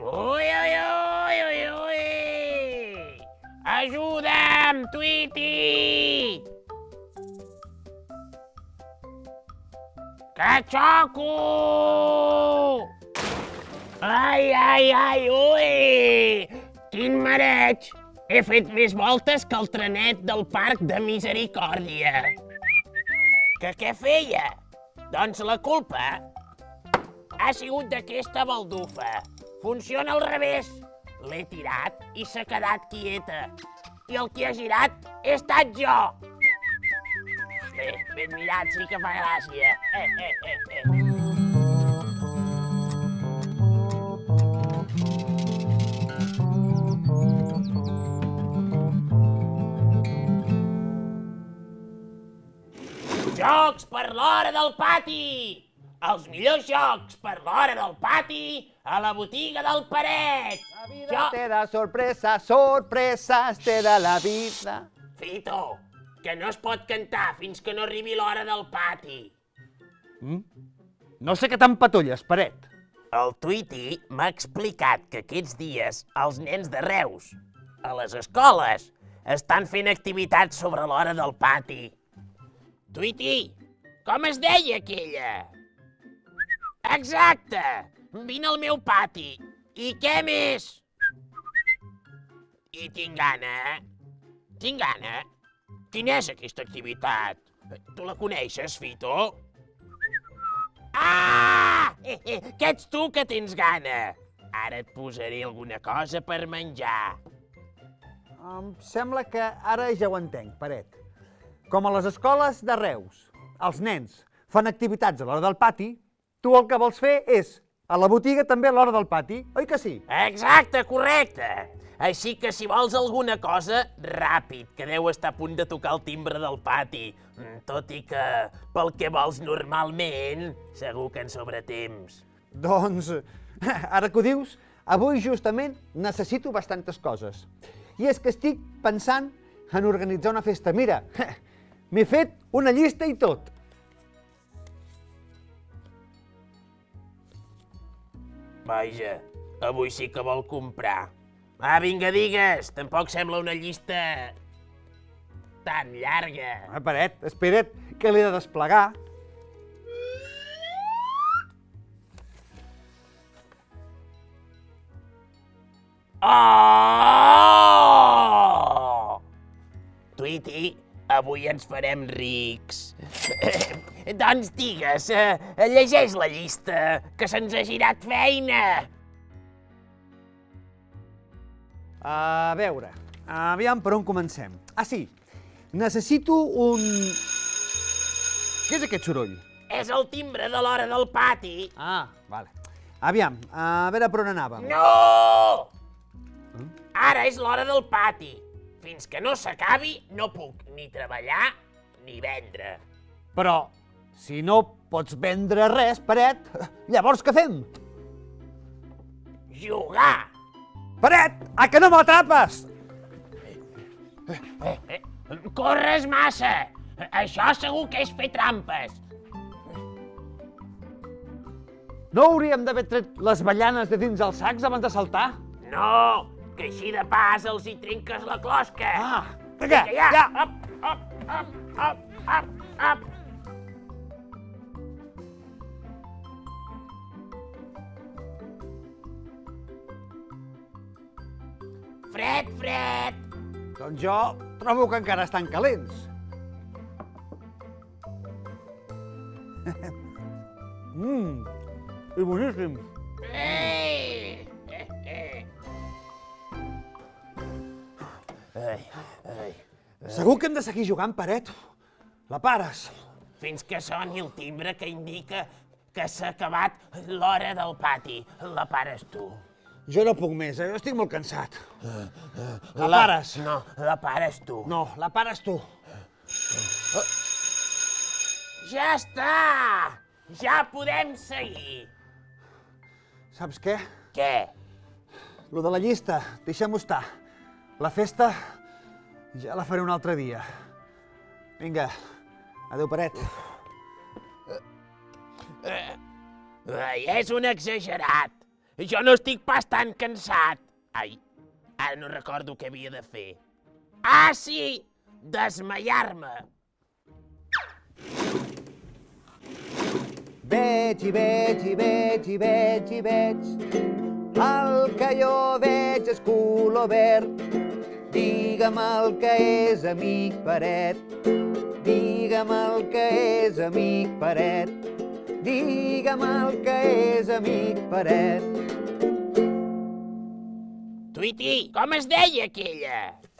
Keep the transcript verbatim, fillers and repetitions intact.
Ui, ui, ui, ui, ui! Ajuda'm, Tweety! Que xoco! Ai, ai, ai, ui! Quin mareig! He fet més voltes que el trenet del Parc de Misericòrdia. Que què feia? Doncs la culpa ha sigut d'aquesta baldufa. Funciona al revés. L'he tirat i s'ha quedat quieta. I el que ha girat he estat jo. Bé, ben mirat, sí que fa gràcia. Eh, eh, eh, eh. Jocs per l'hora del pati! Els millors jocs per l'hora del pati a la botiga del Peret! La vida te da sorpresas, sorpresas te da la vida. Fito, que no es pot cantar fins que no arribi l'hora del pati. Mm? No sé què t'empatolles, Peret. El Tweety m'ha explicat que aquests dies els nens de Reus, a les escoles, estan fent activitats sobre l'hora del pati. Tweety, com es deia aquella? Exacte! Vine al meu pati. I què més? I tinc gana, eh? Tinc gana. Quina és aquesta activitat? Tu la coneixes, Fito? Ah! Eh, eh, que ets tu que tens gana. Ara et posaré alguna cosa per menjar. Em sembla que ara ja ho entenc, Peret. Com a les escoles de Reus, els nens fan activitats a l'hora del pati, tu el que vols fer és a la botiga també a l'hora del pati, oi que sí? Exacte, correcte. Així que si vols alguna cosa, ràpid, que deu estar a punt de tocar el timbre del pati. Tot i que, pel que vols normalment, segur que en sobra temps. Doncs, ara que ho dius, avui justament necessito bastantes coses. I és que estic pensant en organitzar una festa. Mira, m'he fet una llista i tot. Vaja, avui sí que vol comprar. Ah, vinga, digues, tampoc sembla una llista tan llarga. Ah, Peret, espera't, que l'he de desplegar. Oh! Tweety, avui ens farem rics. Doncs digues, eh, llegeix la llista, que se'ns ha girat feina. A veure, aviam per on comencem. Ah, sí, necessito un... Què és aquest soroll? És el timbre de l'hora del pati. Ah, vale. Aviam, a veure per on anàvem. No! Ara és l'hora del pati. Fins que no s'acabi, no puc ni treballar ni vendre. Però, si no pots vendre res, Peret, llavors què fem? Jugar! Peret, a que no m'atrapes? Eh, eh, corres massa! Això segur que és fer trampes. No hauríem d'haver tret les ballanes de dins els sacs abans de saltar? No, que així de pas els hi trenques la closca. Ah, vinga, ja! ja. Up, up, up, up, up, up. Fred, fred! Doncs jo trobo que encara estan calents. Mmm, i boníssim. Ei! Eh, eh. Ai, ai. Segur que hem de seguir jugant, Peret? La pares. Fins que soni el timbre que indica que s'ha acabat l'hora del pati. La pares tu. Jo no puc més, eh? Jo estic molt cansat. La pares. No, la pares tu. No, la pares tu. Ja està! Ja podem seguir. Saps què? Què? Lo de la llista, deixem-ho estar. La festa ja la faré un altre dia. Vinga, adéu, Peret. Ai, és un exagerat. Jo no estic pas tan cansat. Ai, ara no recordo què havia de fer. Ah, sí! Desmaiar-me. Veig i veig i veig i veig i veig. El que jo veig és color verd. Digue'm el que és, amic Peret. Digue'm el que és, amic Peret. Digue'm el que és, amic Peret. Tweety, com es deia aquella?